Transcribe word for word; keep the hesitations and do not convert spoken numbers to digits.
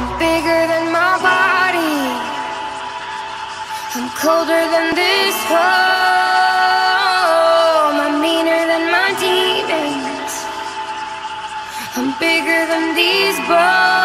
bigger than my body. I'm colder than this home. I'm meaner than my demons. I'm bigger than these bones.